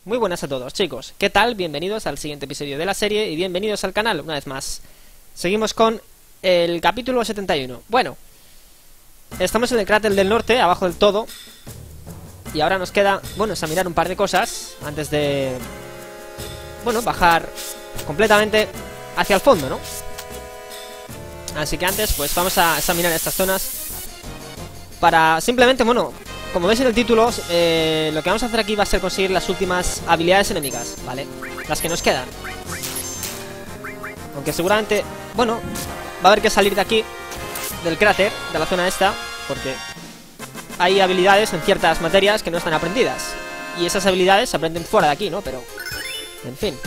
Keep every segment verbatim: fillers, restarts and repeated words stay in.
Muy buenas a todos, chicos. ¿Qué tal? Bienvenidos al siguiente episodio de la serie y bienvenidos al canal una vez más. Seguimos con el capítulo setenta y uno. Bueno, estamos en el cráter del norte, abajo del todo. Y ahora nos queda, bueno, examinar un par de cosas antes de, bueno, bajar completamente hacia el fondo, ¿no? Así que antes, pues vamos a examinar estas zonas para simplemente, bueno, como veis en el título, eh, lo que vamos a hacer aquí va a ser conseguir las últimas habilidades enemigas, ¿vale? Las que nos quedan. Aunque seguramente, bueno, va a haber que salir de aquí, del cráter, de la zona esta, porque hay habilidades en ciertas materias que no están aprendidas. Y esas habilidades se aprenden fuera de aquí, ¿no? Pero, en fin.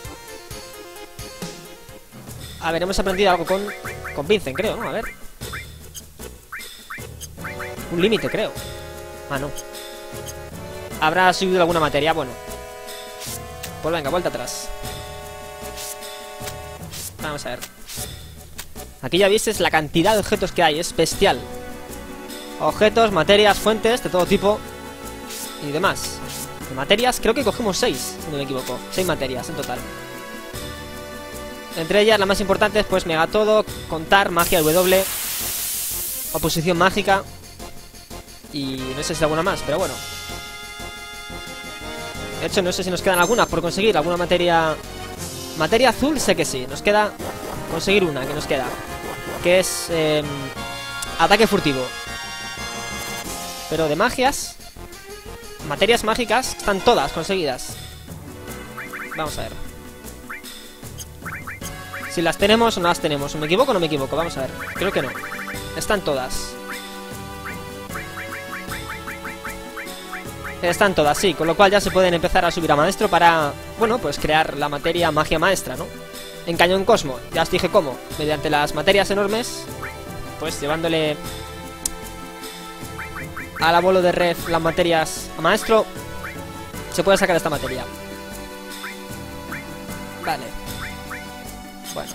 A ver, hemos aprendido algo con, con Vincent, creo, ¿no? A ver. Un límite, creo. Ah, no. ¿Habrá subido alguna materia? Bueno. Pues venga, vuelta atrás. Vamos a ver. Aquí ya viste la cantidad de objetos que hay, es bestial. Objetos, materias, fuentes de todo tipo y demás. De materias creo que cogemos seis, si no me equivoco. Seis materias en total. Entre ellas, la más importante es pues Megatodo, Contar, Magia W, Oposición Mágica. Y no sé si alguna más, pero bueno. De hecho, no sé si nos quedan algunas por conseguir. Alguna materia... Materia azul sé que sí. Nos queda conseguir una que nos queda, que es eh, ataque furtivo. Pero de magias, materias mágicas, están todas conseguidas. Vamos a ver si las tenemos o no las tenemos. ¿Me equivoco o no me equivoco? Vamos a ver. Creo que no. Están todas. Están todas, sí, con lo cual ya se pueden empezar a subir a maestro para, bueno, pues crear la materia magia maestra, ¿no? En Cañón Cosmo, ya os dije cómo, mediante las materias enormes, pues llevándole al abuelo de Red las materias a maestro, se puede sacar esta materia. Vale. Bueno.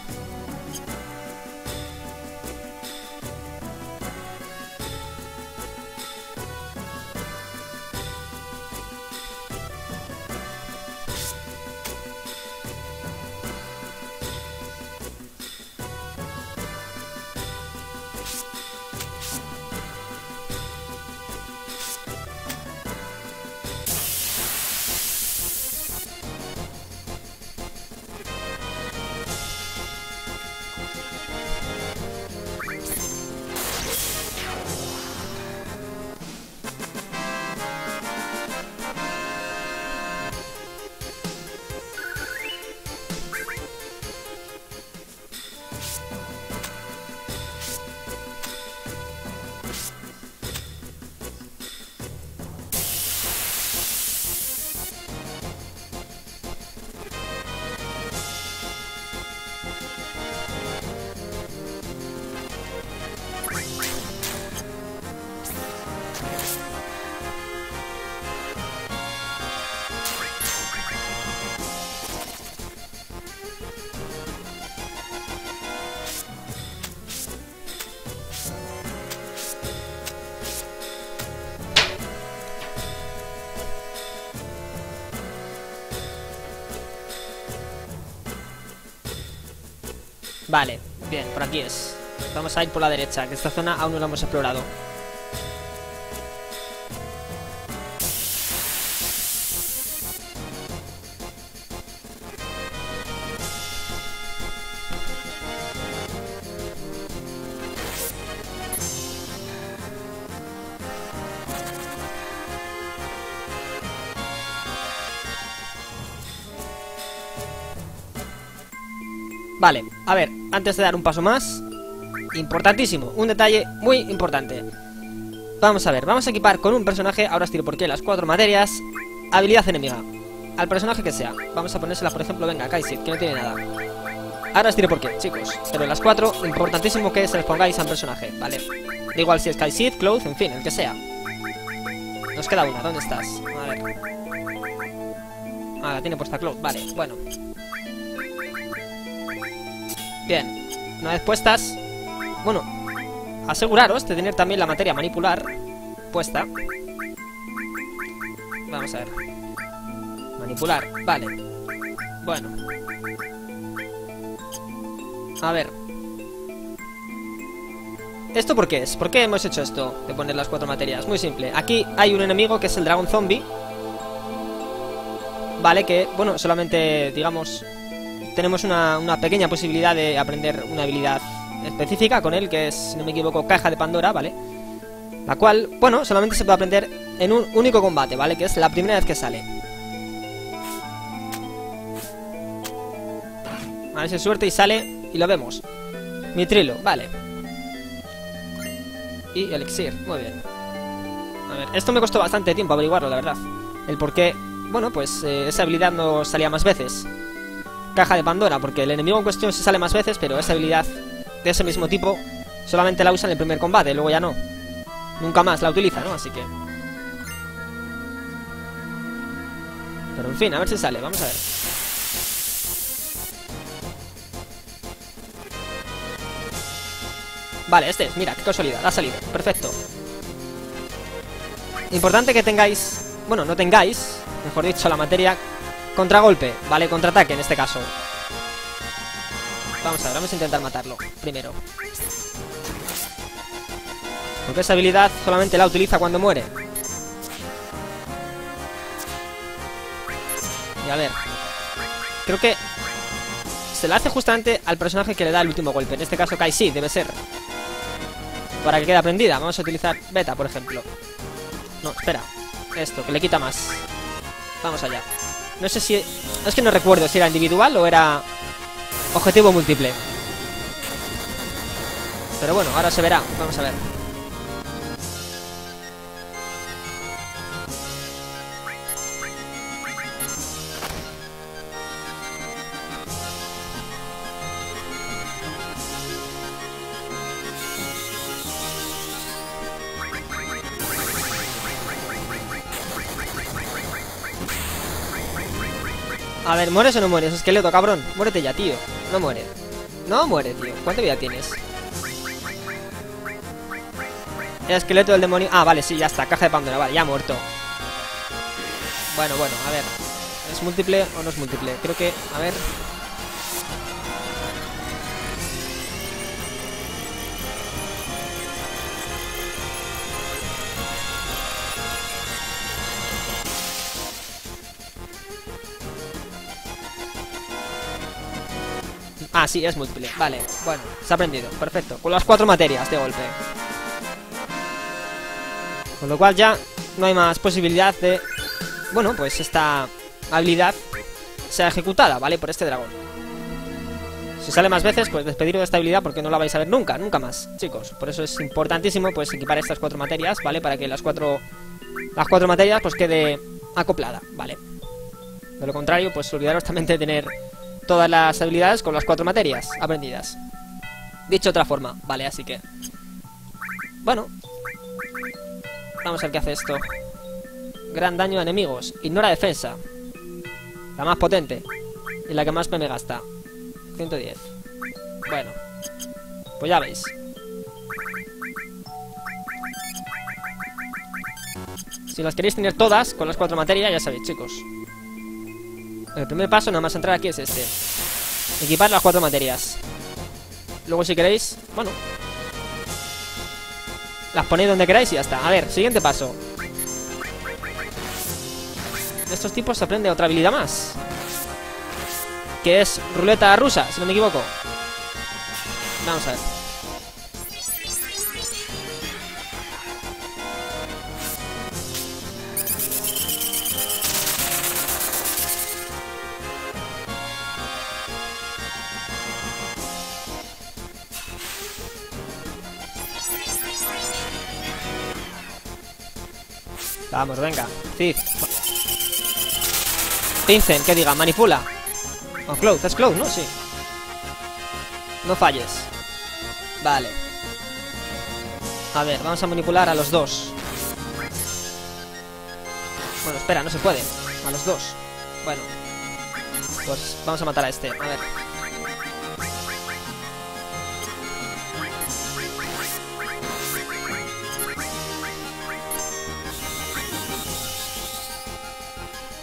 Vale, bien, por aquí es. Vamos a ir por la derecha, que esta zona aún no la hemos explorado. Vale, a ver, antes de dar un paso más, importantísimo, un detalle muy importante. Vamos a ver, vamos a equipar con un personaje, ahora os tiro por qué, las cuatro materias, habilidad enemiga, al personaje que sea. Vamos a ponérsela, por ejemplo, venga, a Kai'Sith, que no tiene nada. Ahora os tiro por qué, chicos, pero las cuatro, importantísimo que se les pongáis al personaje, ¿vale? Da igual si es Kai'Sith, Cloud, en fin, el que sea. Nos queda una, ¿dónde estás? A ver. Ah, la tiene puesta Cloud, vale, bueno. Bien, una vez puestas, bueno, aseguraros de tener también la materia manipular puesta. Vamos a ver. Manipular, vale. Bueno. A ver. ¿Esto por qué es? ¿Por qué hemos hecho esto de poner las cuatro materias? Muy simple. Aquí hay un enemigo que es el dragón zombie. Vale, que, bueno, solamente, digamos, tenemos una, una pequeña posibilidad de aprender una habilidad específica con él, que es, si no me equivoco, Caja de Pandora, ¿vale? La cual, bueno, solamente se puede aprender en un único combate, ¿vale? Que es la primera vez que sale. A ver si es suerte y sale y lo vemos. Mitrilo, vale. Y elixir, muy bien. A ver, esto me costó bastante tiempo averiguarlo, la verdad. El por qué, bueno, pues eh, esa habilidad no salía más veces. Caja de Pandora, porque el enemigo en cuestión sí sale más veces, pero esa habilidad de ese mismo tipo solamente la usa en el primer combate, luego ya no. Nunca más la utiliza, ¿no? Así que... Pero en fin, a ver si sale, vamos a ver. Vale, este es, mira, qué casualidad, ha salido, perfecto. Importante que tengáis, bueno, no tengáis, mejor dicho, la materia contragolpe, ¿vale? Contraataque en este caso. Vamos a ver, vamos a intentar matarlo primero. Porque esa habilidad solamente la utiliza cuando muere. Y a ver, creo que se la hace justamente al personaje que le da el último golpe. En este caso Kai sí, debe ser. Para que quede aprendida, vamos a utilizar Beta, por ejemplo. No, espera, esto, que le quita más. Vamos allá. No sé si... Es que no recuerdo si era individual o era objetivo múltiple. Pero bueno, ahora se verá, vamos a ver. A ver, ¿mueres o no mueres? Esqueleto, cabrón. Muérete ya, tío. No muere. No muere, tío. ¿Cuánta vida tienes? El esqueleto del demonio... Ah, vale, sí, ya está. Caja de Pandora, vale, ya ha muerto. Bueno, bueno, a ver. ¿Es múltiple o no es múltiple? Creo que... A ver... Ah, sí, es múltiple. Vale, bueno, se ha aprendido. Perfecto. Con las cuatro materias de golpe. Con lo cual ya no hay más posibilidad de... Bueno, pues esta habilidad sea ejecutada, ¿vale? Por este dragón. Si sale más veces, pues despediros de esta habilidad porque no la vais a ver nunca, nunca más, chicos. Por eso es importantísimo, pues, equipar estas cuatro materias, ¿vale? Para que las cuatro... Las cuatro materias, pues, quede acoplada, ¿vale? De lo contrario, pues, olvidaros también de tener... todas las habilidades con las cuatro materias aprendidas. Dicho de otra forma, vale, así que... Bueno. Vamos a ver qué hace esto. Gran daño a enemigos. Ignora defensa. La más potente. Y la que más me gasta. ciento diez. Bueno. Pues ya veis. Si las queréis tener todas con las cuatro materias, ya sabéis, chicos. El primer paso, nada más entrar aquí, es este. Equipar las cuatro materias. Luego, si queréis, bueno, las ponéis donde queráis y ya está. A ver, siguiente paso. De estos tipos se aprende otra habilidad más, que es ruleta rusa, si no me equivoco. Vamos a ver. Vamos, venga. Cid. Vincent, que diga, manipula. O Cloud, es Cloud, ¿no? Sí. No falles. Vale. A ver, vamos a manipular a los dos. Bueno, espera, no se puede. A los dos. Bueno. Pues vamos a matar a este. A ver.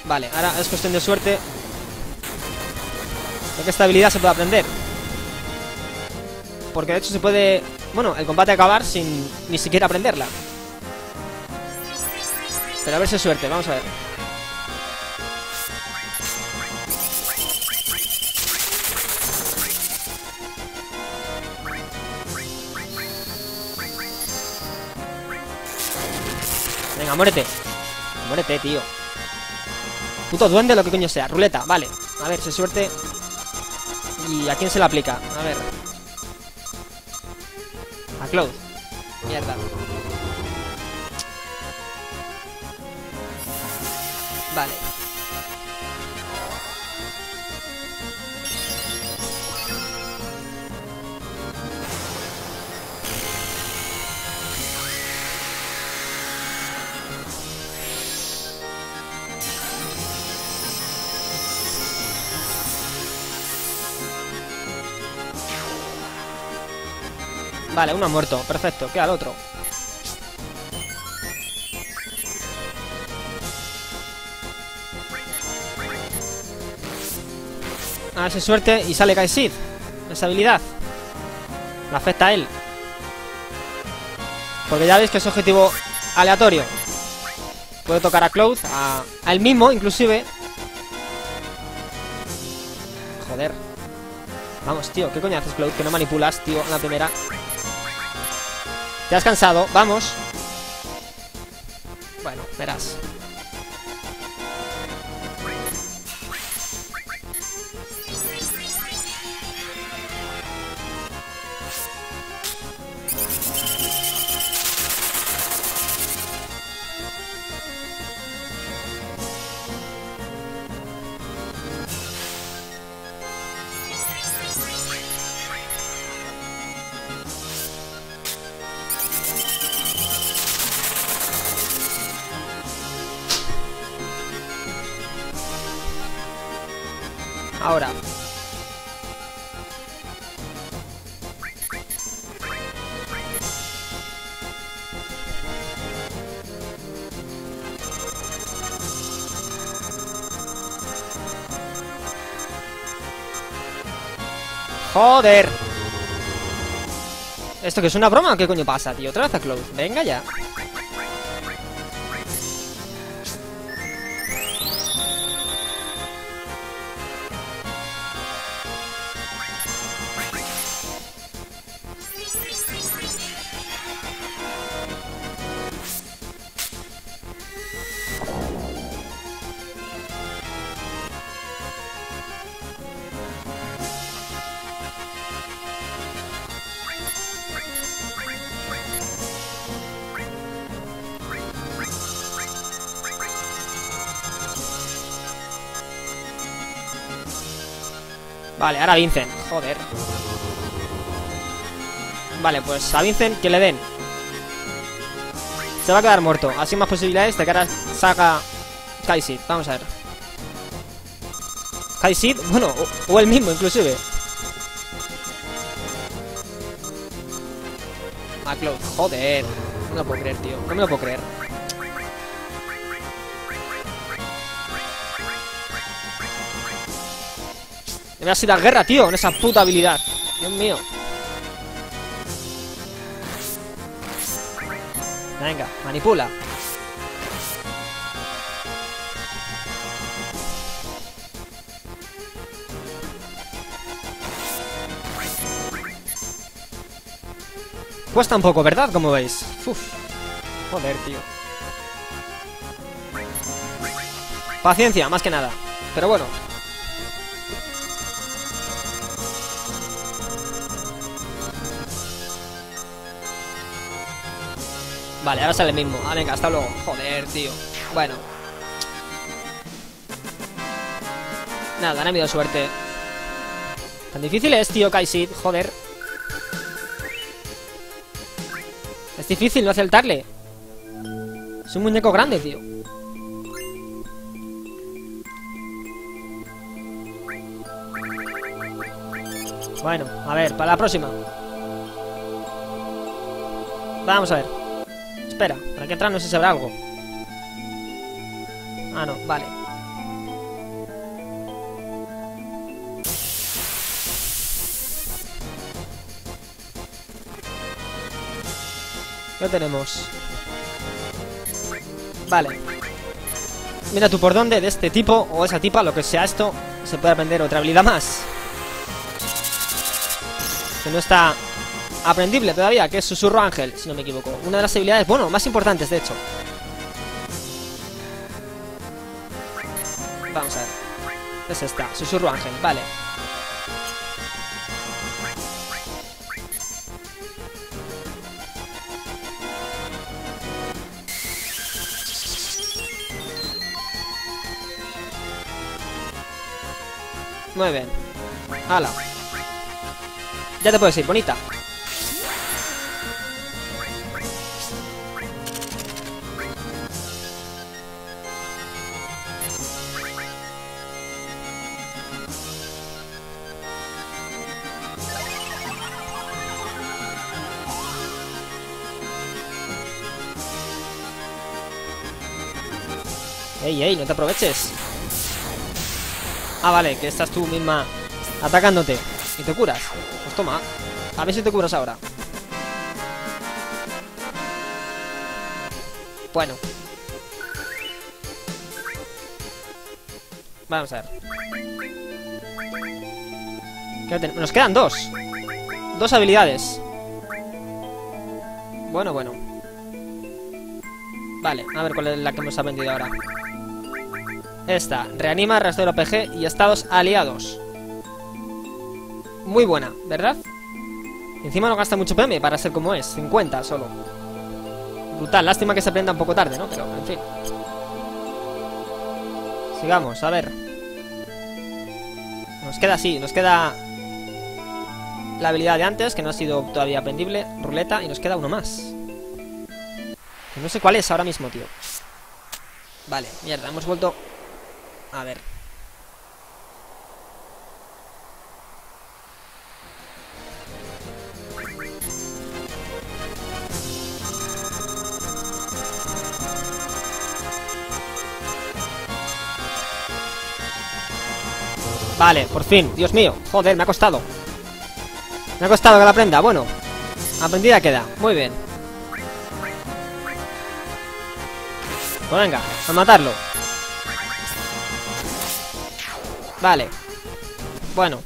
Vale, ahora es cuestión de suerte de que esta habilidad se puede aprender. Porque de hecho se puede... Bueno, el combate acabar sin ni siquiera aprenderla. Pero a ver si es suerte, vamos a ver. Venga, muérete. Muérete, tío. Puto duende, lo que coño sea. Ruleta, vale. A ver, si es suerte. ¿Y a quién se la aplica? A ver. A Cloud. Mierda. Vale. Vale, uno ha muerto, perfecto, queda el otro. A ver si es suerte y sale Kai'Sid. Esa habilidad le afecta a él. Porque ya veis que es objetivo aleatorio. Puede tocar a Cloud, a, a él mismo inclusive. Joder. Vamos, tío, ¿qué coño haces, Cloud? Que no manipulas, tío, en la primera. Te has cansado, vamos. Bueno, verás. Ahora. Joder. ¿Esto que es una broma o qué coño pasa, tío? Otra vez a Cloud. Venga ya. Vale, ahora Vincent, joder. Vale, pues a Vincent que le den. Se va a quedar muerto, así más posibilidades de que ahora saca Kai'Sid, vamos a ver. Kai'Sid, bueno, o, o él mismo inclusive. A Cloud, joder. No me lo puedo creer, tío, no me lo puedo creer. Me ha sido a guerra, tío, en esa puta habilidad. Dios mío. Venga, manipula. Cuesta un poco, ¿verdad? Como veis. Uf. Joder, tío. Paciencia, más que nada. Pero bueno. Vale, ahora sale el mismo. Ah, venga, hasta luego. Joder, tío. Bueno. Nada, no ha habido suerte. Tan difícil es, tío, Kai'Sid. Joder. Es difícil no acertarle. Es un muñeco grande, tío. Bueno, a ver, para la próxima. Vamos a ver. Espera, para que entrar no sé si habrá algo. Ah, no, vale. ¿Qué tenemos? Vale. Mira tú por dónde de este tipo o esa tipa, lo que sea esto, se puede aprender otra habilidad más. Que no está aprendible todavía, que es Susurro Ángel, si no me equivoco. Una de las habilidades, bueno, más importantes de hecho. Vamos a ver. Es esta, Susurro Ángel, vale. Muy bien. Hala. Ya te puedes ir, bonita. Ey, ey, no te aproveches. Ah, vale, que estás tú misma atacándote. Y te curas. Pues toma. A ver si te curas ahora. Bueno. Vamos a ver. ¿Qué tenemos? Nos quedan dos. Dos habilidades. Bueno, bueno. Vale, a ver cuál es la que hemos aprendido ahora. Esta, reanima, rastreo P G y estados aliados. Muy buena, ¿verdad? Encima no gasta mucho P M para ser como es, cincuenta solo. Brutal, lástima que se aprenda un poco tarde, ¿no? Pero, en fin. Sigamos, a ver. Nos queda así, nos queda la habilidad de antes, que no ha sido todavía aprendible, ruleta, y nos queda uno más. Que no sé cuál es ahora mismo, tío. Vale, mierda, hemos vuelto... A ver. Vale, por fin, Dios mío. Joder, me ha costado. Me ha costado que la aprenda, bueno. Aprendida queda, muy bien. Pues venga, a matarlo. Vale. Bueno.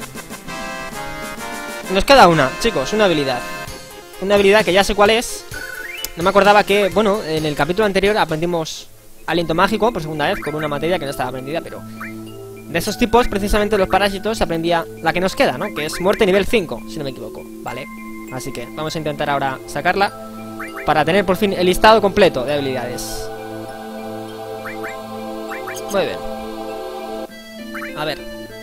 Nos queda una, chicos, una habilidad. Una habilidad que ya sé cuál es. No me acordaba que, bueno, en el capítulo anterior aprendimos aliento mágico por segunda vez con una materia que no estaba aprendida, pero... De esos tipos, precisamente los parásitos, aprendía la que nos queda, ¿no? Que es muerte nivel cinco, si no me equivoco, ¿vale? Así que vamos a intentar ahora sacarla para tener por fin el listado completo de habilidades. Muy bien. A ver.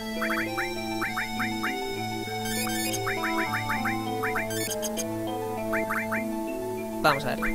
Vamos a ver.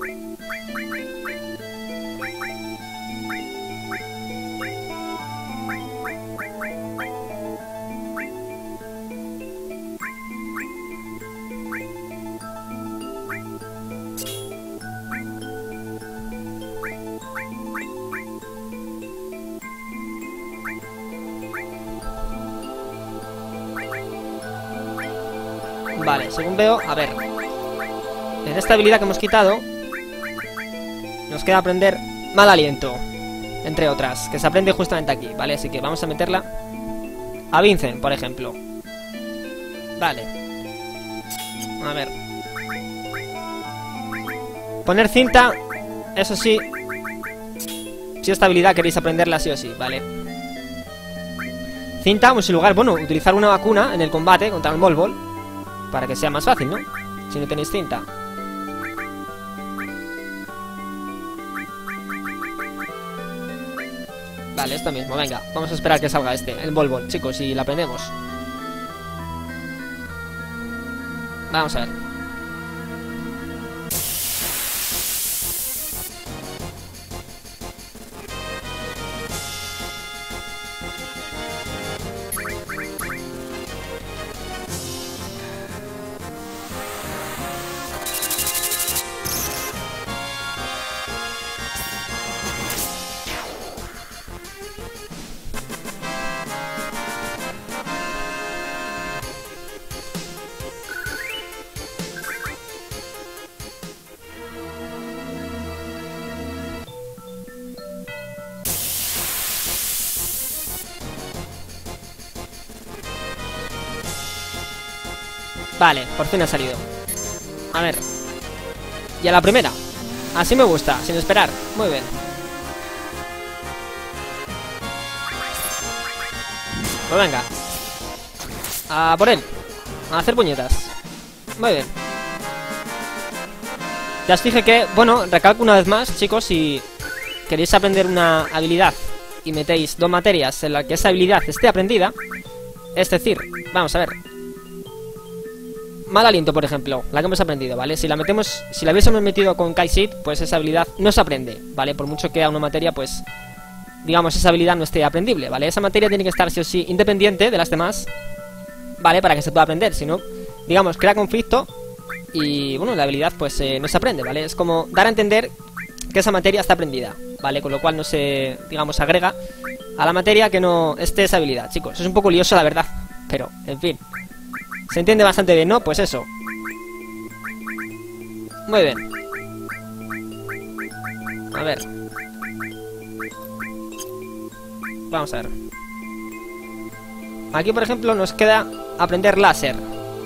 Vale, según veo, a ver. En esta habilidad que hemos quitado nos queda aprender mal aliento, entre otras, que se aprende justamente aquí, ¿vale? Así que vamos a meterla a Vincent, por ejemplo. Vale. A ver. Poner cinta, eso sí. Si esta habilidad queréis aprenderla sí o sí, ¿vale? Cinta, o en su lugar, bueno, utilizar una vacuna en el combate contra el Molbol, para que sea más fácil, ¿no? Si no tenéis cinta. Vale, esto mismo, venga. Vamos a esperar que salga este, el Molbol, chicos, y la aprendemos. Vamos a ver. Vale, por fin ha salido. A ver. Y a la primera. Así me gusta, sin esperar. Muy bien. Pues venga. A por él. A hacer puñetas. Muy bien. Ya os dije que, bueno, recalco una vez más, chicos, si queréis aprender una habilidad y metéis dos materias en la que esa habilidad esté aprendida, es decir, vamos a ver, mal aliento, por ejemplo, la que hemos aprendido, ¿vale? Si la metemos, si la hubiésemos metido con Kaisit, pues esa habilidad no se aprende, ¿vale? Por mucho que a una materia, pues, digamos, esa habilidad no esté aprendible, ¿vale? Esa materia tiene que estar, sí o sí, independiente de las demás, ¿vale? Para que se pueda aprender, si no, digamos, crea conflicto y, bueno, la habilidad, pues, eh, no se aprende, ¿vale? Es como dar a entender que esa materia está aprendida, ¿vale? Con lo cual no se, digamos, agrega a la materia que no esté esa habilidad, chicos. Es un poco lioso, la verdad, pero, en fin, se entiende bastante bien, ¿no? Pues eso. Muy bien. A ver. Vamos a ver. Aquí, por ejemplo, nos queda aprender láser.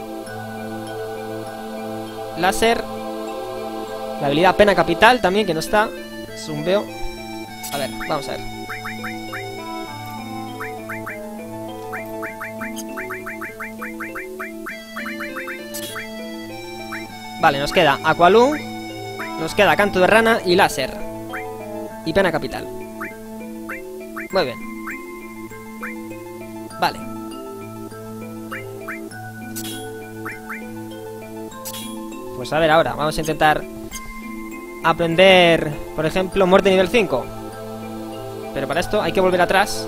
Láser. La habilidad pena capital también, que no está. Zumbeo. A ver, vamos a ver. Vale, nos queda Aqualung, nos queda Canto de Rana y Láser. Y pena capital. Muy bien. Vale. Pues a ver ahora, vamos a intentar aprender, por ejemplo, muerte nivel cinco. Pero para esto hay que volver atrás.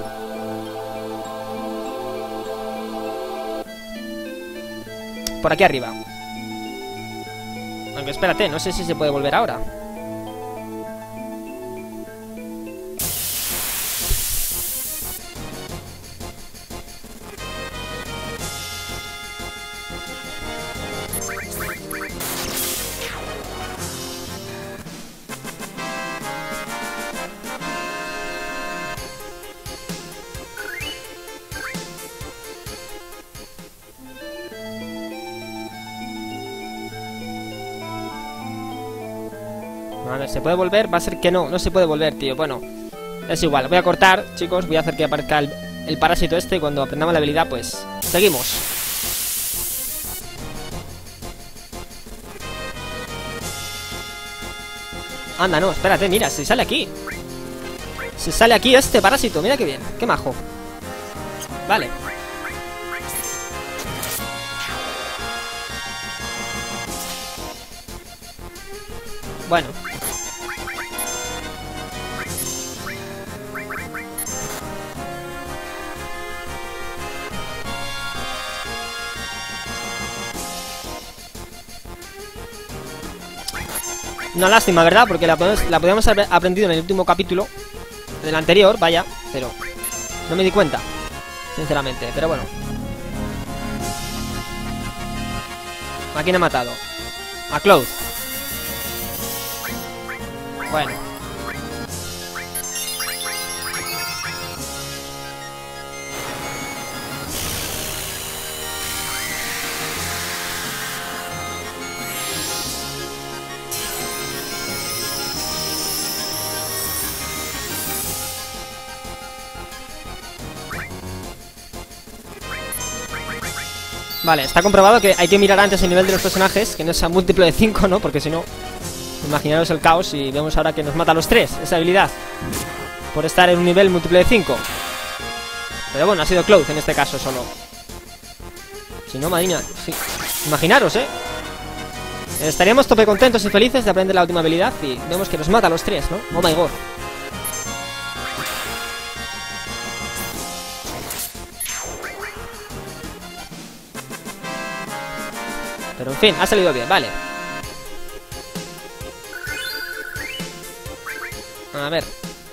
Por aquí arriba. Aunque espérate, no sé si se puede volver ahora. A ver, ¿se puede volver? Va a ser que no, no se puede volver, tío. Bueno, es igual, voy a cortar, chicos. Voy a hacer que aparezca el, el parásito este. Y cuando aprendamos la habilidad, pues seguimos. Anda, no, espérate, mira, si sale aquí. Si sale aquí este parásito, mira qué bien, qué majo. Vale. Bueno. Una lástima, ¿verdad? Porque la podemos, la podíamos haber aprendido en el último capítulo. En el anterior, vaya. Pero no me di cuenta, sinceramente, pero bueno. ¿A quién ha matado? A Cloud. Bueno. Vale, está comprobado que hay que mirar antes el nivel de los personajes, que no sea múltiplo de cinco, ¿no? Porque si no, imaginaros el caos y vemos ahora que nos mata a los tres, esa habilidad, por estar en un nivel múltiplo de cinco. Pero bueno, ha sido Cloud en este caso solo. Si no, madrina, sí. Imaginaros, ¿eh? Estaríamos tope contentos y felices de aprender la última habilidad y vemos que nos mata a los tres, ¿no? Oh my god. Pero en fin, ha salido bien, vale. A ver.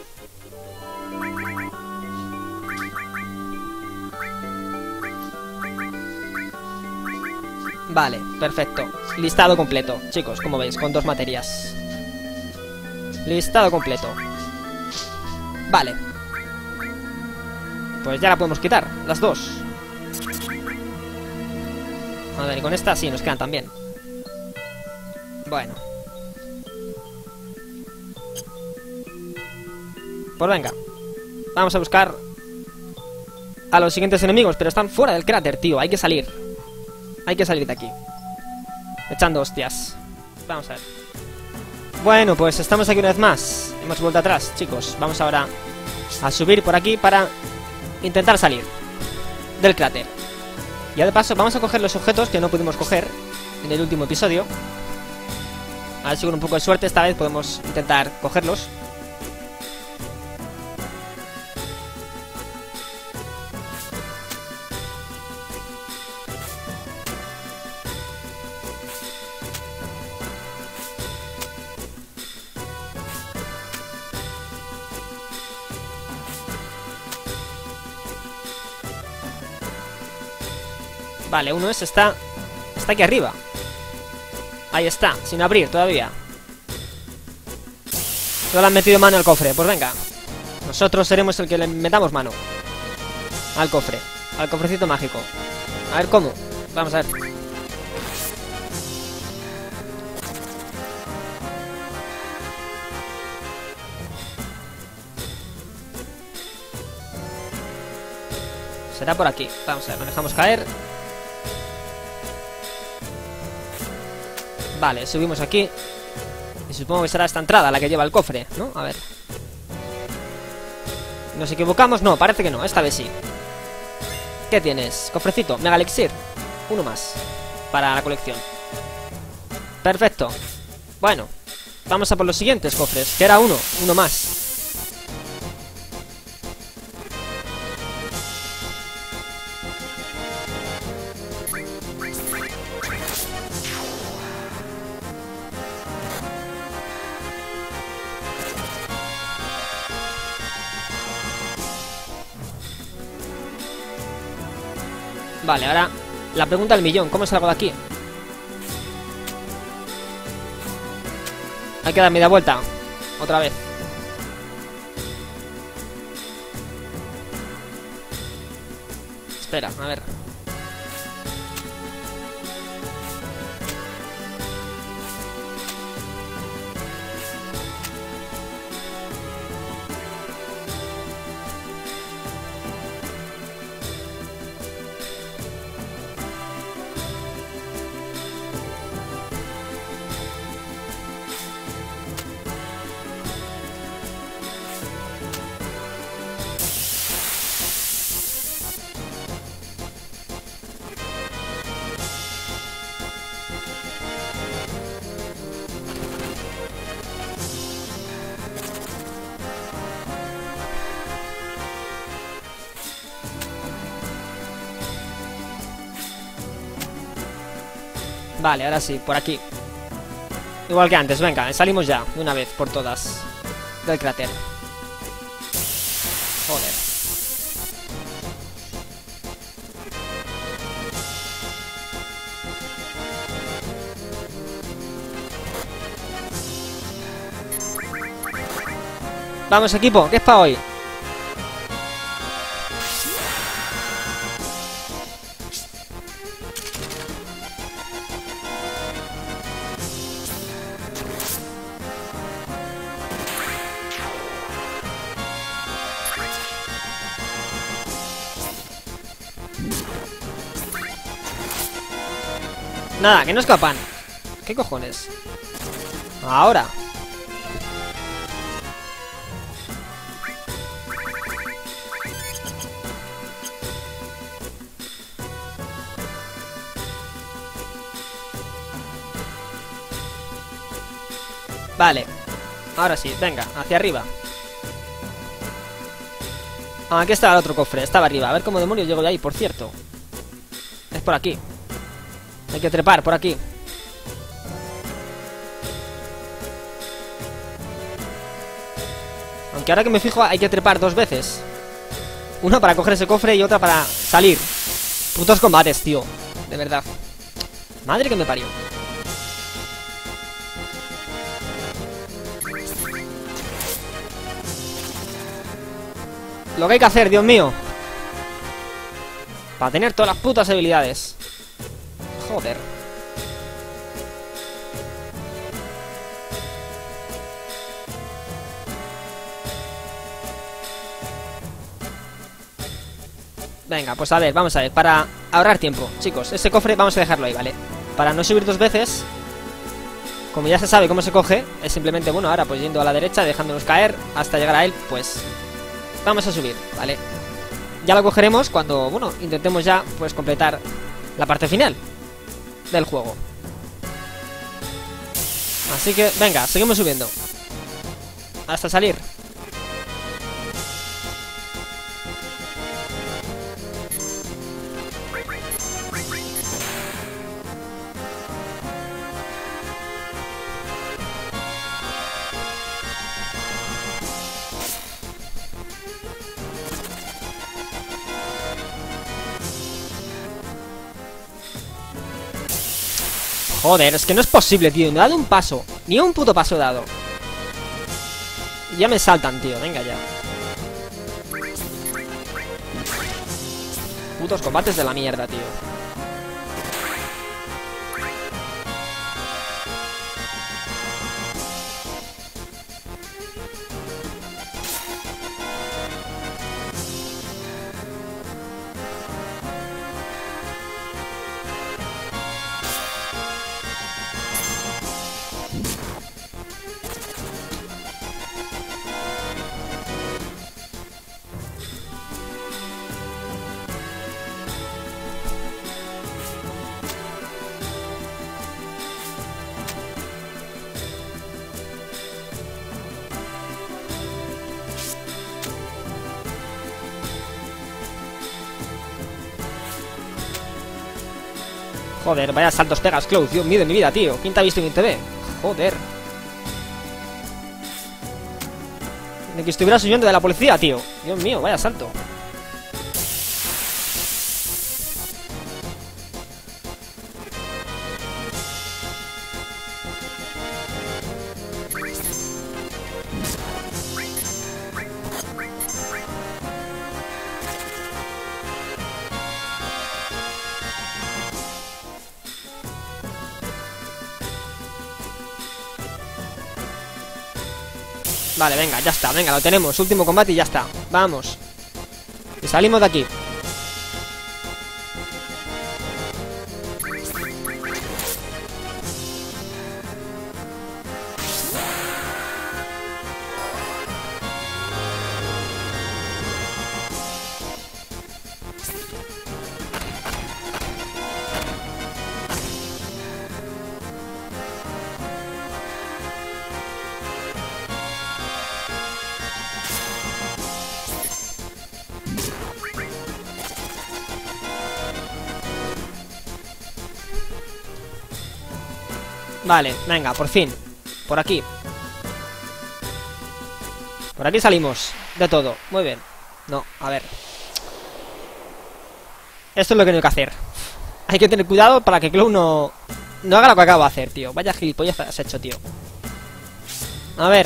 Vale, perfecto. Listado completo, chicos, como veis, con dos materias. Listado completo. Vale. Pues ya la podemos quitar, las dos. A ver, y con esta sí, nos quedan también. Bueno. Pues venga. Vamos a buscar a los siguientes enemigos, pero están fuera del cráter, tío. Hay que salir. Hay que salir de aquí. Echando hostias. Vamos a ver. Bueno, pues estamos aquí una vez más. Hemos vuelto atrás, chicos. Vamos ahora a subir por aquí para intentar salir del cráter. Ya de paso vamos a coger los objetos que no pudimos coger en el último episodio. A ver si con un poco de suerte esta vez podemos intentar cogerlos. Vale, uno es, está Está aquí arriba. Ahí está, sin abrir todavía. No le han metido mano al cofre, pues venga. Nosotros seremos el que le metamos mano al cofre, al cofrecito mágico. A ver cómo, vamos a ver. Será por aquí, vamos a ver, nos dejamos caer. Vale, subimos aquí. Y supongo que será esta entrada la que lleva el cofre, ¿no? A ver. ¿Nos equivocamos? No, parece que no, esta vez sí. ¿Qué tienes? Cofrecito, Mega Elixir. Uno más para la colección. Perfecto. Bueno, vamos a por los siguientes cofres. Que era uno, uno más. Vale, ahora la pregunta del millón, ¿cómo salgo de aquí? Hay que dar media vuelta. Otra vez. Espera, a ver. Vale, ahora sí, por aquí. Igual que antes, venga, salimos ya, de una vez, por todas. Del cráter. Joder. Vamos, equipo, ¿qué es para hoy? Nada, que no escapan. ¿Qué cojones? Ahora. Vale. Ahora sí, venga, hacia arriba. Ah, aquí estaba el otro cofre, estaba arriba. A ver cómo demonios llego de ahí, por cierto. Es por aquí. Hay que trepar por aquí. Aunque ahora que me fijo hay que trepar dos veces. Una para coger ese cofre y otra para salir. Putos combates, tío. De verdad. Madre que me parió. Lo que hay que hacer, Dios mío. Para tener todas las putas habilidades. Joder. Venga, pues a ver, vamos a ver. Para ahorrar tiempo, chicos, ese cofre vamos a dejarlo ahí, ¿vale? Para no subir dos veces, como ya se sabe cómo se coge, es simplemente, bueno, ahora pues yendo a la derecha, dejándonos caer hasta llegar a él, pues vamos a subir, ¿vale? Ya lo cogeremos cuando, bueno, intentemos ya, pues completar la parte final del juego. Así que, venga, seguimos subiendo hasta salir. Joder, es que no es posible, tío. No he dado un paso. Ni un puto paso he dado. Ya me saltan, tío. Venga ya. Putos combates de la mierda, tío. Joder, vaya saltos pegas, Cloud. Dios mío de mi vida, tío. ¿Quién te ha visto y quién te ve? Joder. De que estuviera huyendo de la policía, tío. Dios mío, vaya salto. Vale, venga, ya está, venga, lo tenemos. Último combate y ya está. Vamos. Y salimos de aquí. Vale, venga, por fin. Por aquí. Por aquí salimos. De todo. Muy bien. No, a ver. Esto es lo que no hay que hacer. Hay que tener cuidado para que Cloud no... No haga lo que acabo de hacer, tío. Vaya gilipollas has hecho, tío. A ver.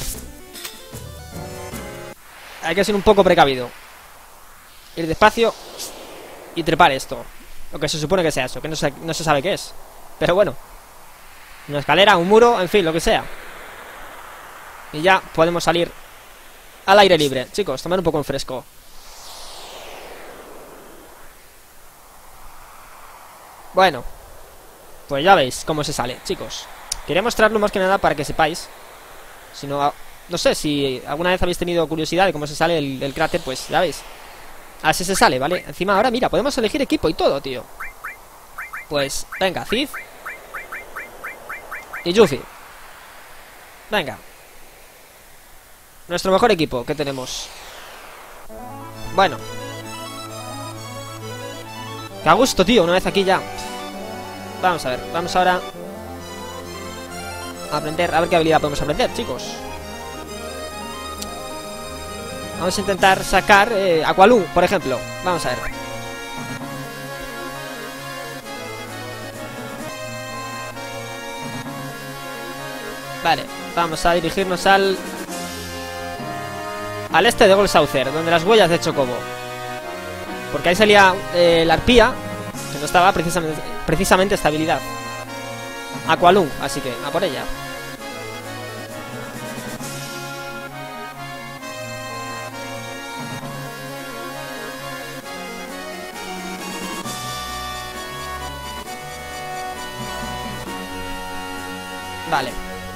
Hay que ser un poco precavido. Ir despacio y trepar esto. Lo que se supone que sea eso. Que no se, no se sabe qué es. Pero bueno. Una escalera, un muro, en fin, lo que sea. Y ya podemos salir al aire libre. Chicos, tomar un poco en fresco. Bueno, pues ya veis cómo se sale, chicos. Quería mostrarlo más que nada para que sepáis. Si no, no sé, si alguna vez habéis tenido curiosidad de cómo se sale el, el cráter, pues ya veis. Así se sale, ¿vale? Encima ahora, mira, podemos elegir equipo y todo, tío. Pues, venga, Cid y Yuffie. Venga. Nuestro mejor equipo que tenemos. Bueno. Qué a gusto, tío, una vez aquí ya. Vamos a ver, vamos ahora a aprender, a ver qué habilidad podemos aprender, chicos. Vamos a intentar sacar eh, Aqualung, por ejemplo. Vamos a ver. Vale, vamos a dirigirnos al... Al este de Goldsaucer, donde las huellas de Chocobo. Porque ahí salía eh, la arpía, que no estaba precisamente... precisamente esta habilidad. Aqualung, así que a por ella. Vale.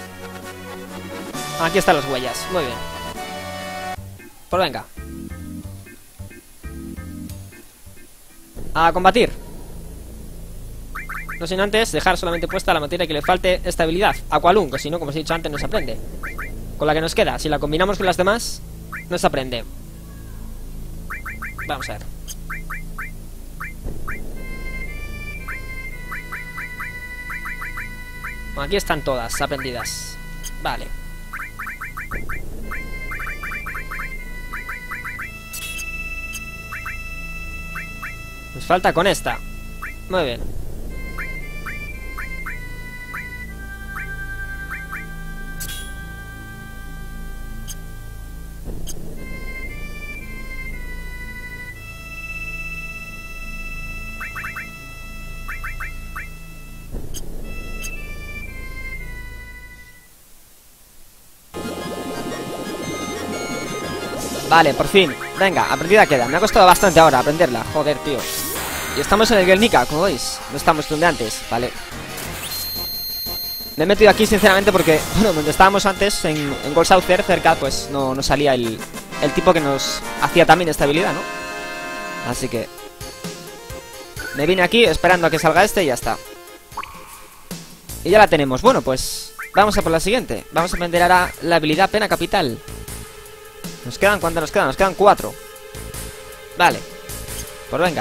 Aquí están las huellas, muy bien. Pues venga. A combatir. No sin antes dejar solamente puesta la materia que le falte esta habilidad, Aqualung, que si no, como os he dicho antes, no se aprende. Con la que nos queda, si la combinamos con las demás, no se aprende. Vamos a ver. Aquí están todas aprendidas. Vale. Nos falta con esta. Muy bien. Vale, por fin. Venga, aprendida queda. Me ha costado bastante ahora aprenderla. Joder, tío. Y estamos en el Guernica, como veis. No estamos donde antes, vale. Me he metido aquí sinceramente porque, bueno, donde estábamos antes, en, en Gold Saucer, cerca, pues no, no salía el, el tipo que nos hacía también esta habilidad, ¿no? Así que me vine aquí esperando a que salga este y ya está. Y ya la tenemos. Bueno, pues vamos a por la siguiente. Vamos a aprender ahora la habilidad Pena Capital. ¿Nos quedan? ¿Cuántas nos quedan? Nos quedan cuatro. Vale. Pues venga.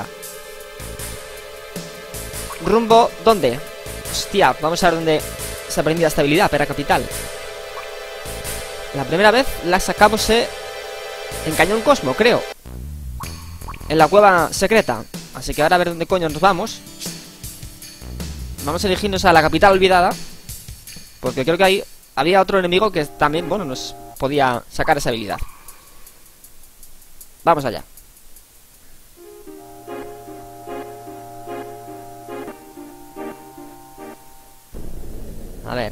Rumbo, ¿dónde? Hostia, vamos a ver dónde se ha aprendido esta habilidad, Pena Capital. La primera vez la sacamos eh, en Cañón Cosmo, creo. En la cueva secreta. Así que ahora a ver dónde coño nos vamos. Vamos a dirigirnos a la capital olvidada. Porque creo que ahí había otro enemigo que también, bueno, nos podía sacar esa habilidad. Vamos allá. A ver.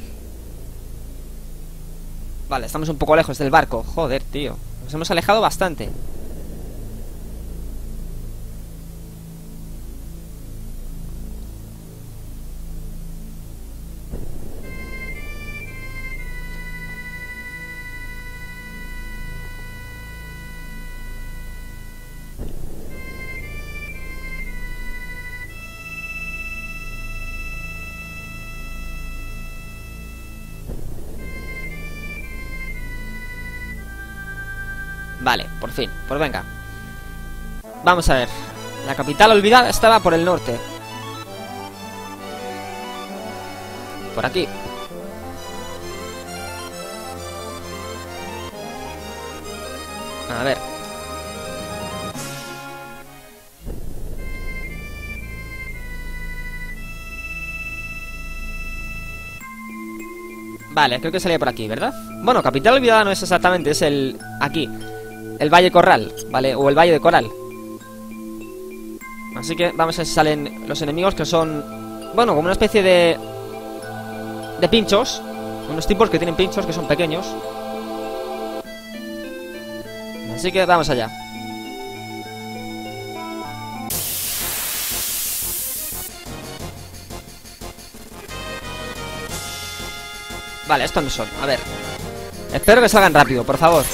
Vale, estamos un poco lejos del barco. Joder, tío. Nos hemos alejado bastante. Vale, por fin, pues venga. Vamos a ver. La capital olvidada estaba por el norte. Por aquí. A ver. Vale, creo que salía por aquí, ¿verdad? Bueno, capital olvidada no es exactamente, es el... aquí. El Valle Corral, ¿vale? O el Valle de Coral. Así que vamos a ver si salen los enemigos, que son... bueno, como una especie de... de pinchos. Unos tipos que tienen pinchos, que son pequeños. Así que vamos allá. Vale, estos no son, a ver. Espero que salgan rápido, por favor.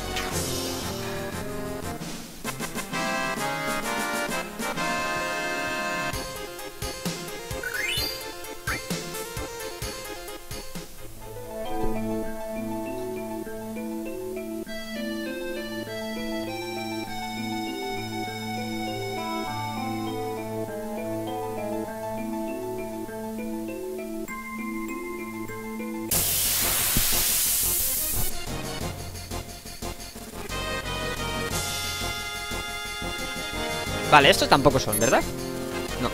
Vale, estos tampoco son, ¿verdad? No.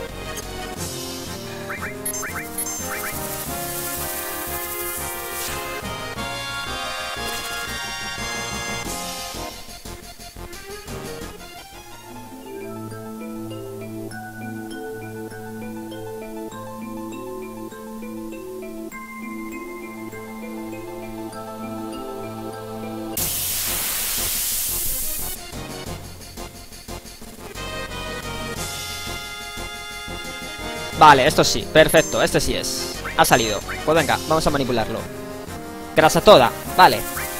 Vale, esto sí, perfecto, este sí es. Ha salido. Pues venga, vamos a manipularlo. Grasa toda, vale.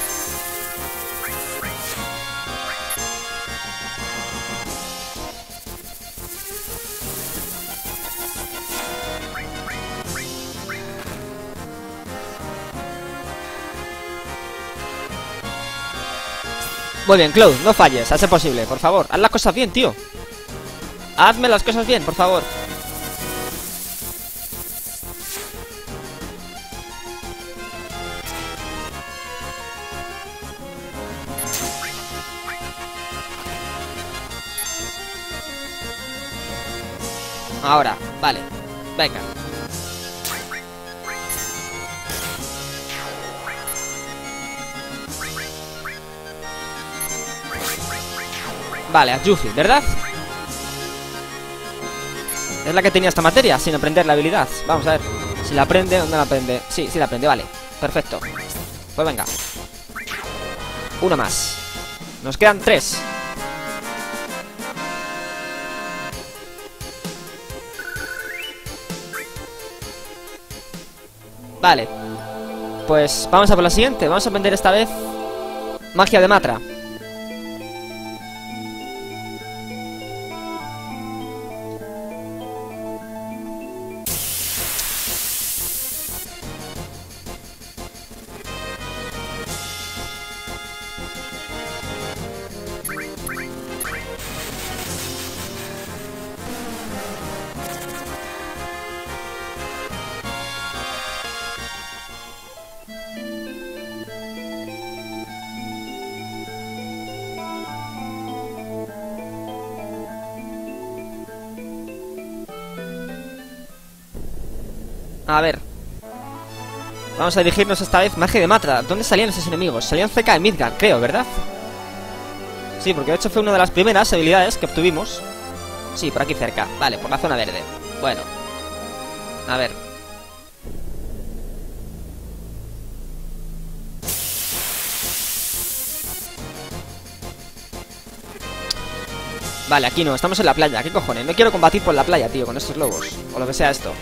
Muy bien, Cloud, no falles, a ser posible, por favor. Haz las cosas bien, tío. Hazme las cosas bien, por favor. Ahora, vale. Venga. Vale, a Yuffie, ¿verdad? Es la que tenía esta materia, sin aprender la habilidad. Vamos a ver. Si la aprende o no la aprende. Sí, sí la aprende, vale. Perfecto. Pues venga. Una más. Nos quedan tres. Vale. Pues vamos a por la siguiente. Vamos a aprender esta vez magia de Matra. A ver. Vamos a dirigirnos esta vez magia de Matra. ¿Dónde salían esos enemigos? Salían cerca de Midgard, creo, ¿verdad? Sí, porque de hecho fue una de las primeras habilidades que obtuvimos. Sí, por aquí cerca. Vale, por la zona verde. Bueno. A ver. Vale, aquí no, estamos en la playa. ¿Qué cojones? No quiero combatir por la playa, tío, con estos lobos. O lo que sea esto.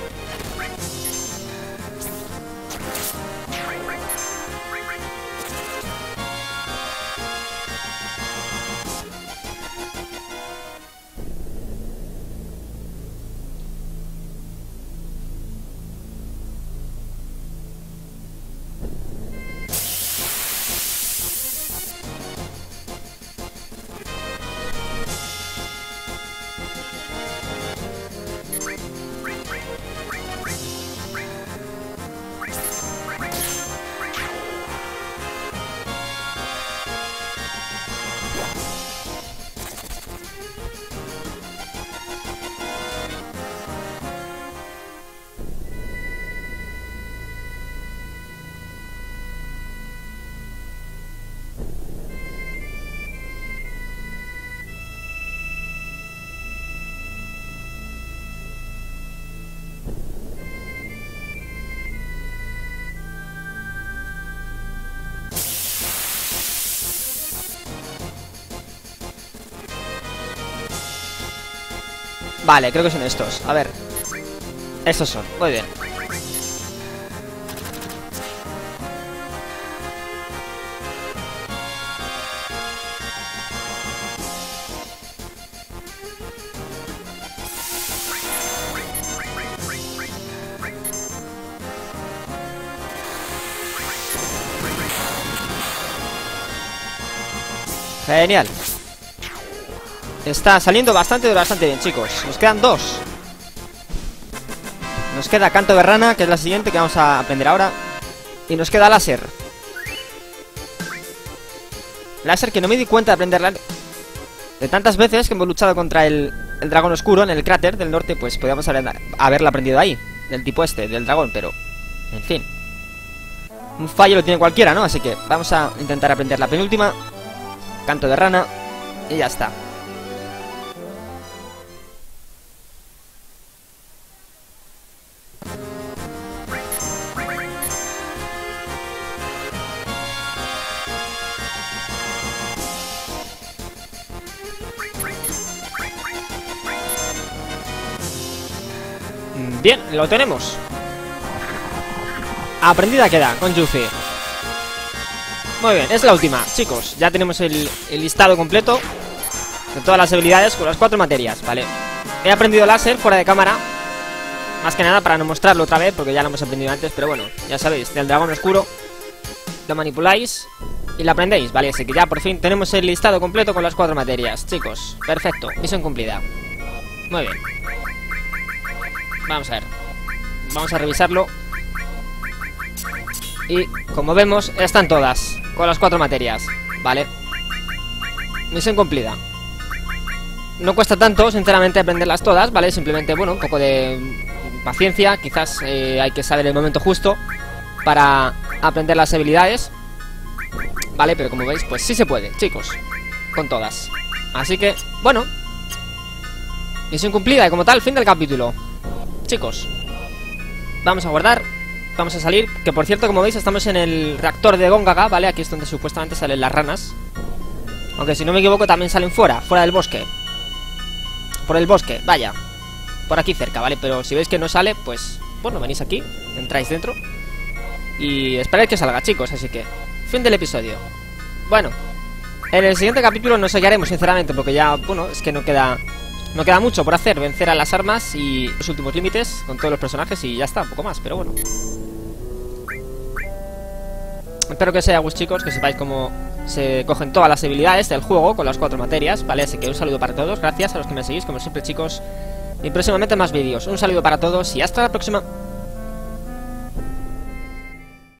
Vale, creo que son estos. A ver. Estos son. Muy bien. Genial. Está saliendo bastante, bastante bien, chicos. Nos quedan dos. Nos queda Canto de Rana, que es la siguiente que vamos a aprender ahora. Y nos queda Láser. Láser que no me di cuenta de aprenderla. De tantas veces que hemos luchado contra el, el dragón oscuro en el cráter del norte, pues podíamos haber, haberla aprendido ahí. Del tipo este, del dragón, pero... En fin. Un fallo lo tiene cualquiera, ¿no? Así que vamos a intentar aprender la penúltima. Canto de Rana. Y ya está. Bien, lo tenemos. Aprendida queda con Yuffie. Muy bien, es la última, chicos. Ya tenemos el, el listado completo de todas las habilidades con las cuatro materias, vale. He aprendido láser fuera de cámara, más que nada para no mostrarlo otra vez, porque ya lo hemos aprendido antes. Pero bueno, ya sabéis, del dragón oscuro lo manipuláis y lo aprendéis, vale. Así que ya por fin tenemos el listado completo con las cuatro materias, chicos. Perfecto, misión cumplida. Muy bien. Vamos a ver, vamos a revisarlo. Y como vemos, están todas con las cuatro materias, vale. Misión cumplida. No cuesta tanto, sinceramente, aprenderlas todas, ¿vale? Simplemente, bueno, un poco de paciencia. Quizás eh, hay que saber el momento justo para aprender las habilidades, ¿vale? Pero como veis, pues sí se puede, chicos, con todas. Así que, bueno, misión cumplida y como tal, fin del capítulo. Chicos, vamos a guardar, vamos a salir. Que por cierto, como veis, estamos en el reactor de Gongaga, ¿vale? Aquí es donde supuestamente salen las ranas. Aunque si no me equivoco también salen fuera, fuera del bosque. Por el bosque, vaya, por aquí cerca, ¿vale? Pero si veis que no sale, pues, bueno, venís aquí, entráis dentro y esperáis que salga, chicos. Así que, fin del episodio. Bueno, en el siguiente capítulo nos hallaremos, sinceramente, porque ya, bueno, es que no queda No queda mucho por hacer. Vencer a las armas y los últimos límites con todos los personajes y ya está, un poco más, pero bueno. Espero que os haya gustado, chicos, que sepáis cómo se cogen todas las habilidades del juego con las cuatro materias, ¿vale? Así que un saludo para todos, gracias a los que me seguís, como siempre, chicos, y próximamente más vídeos. Un saludo para todos y hasta la próxima.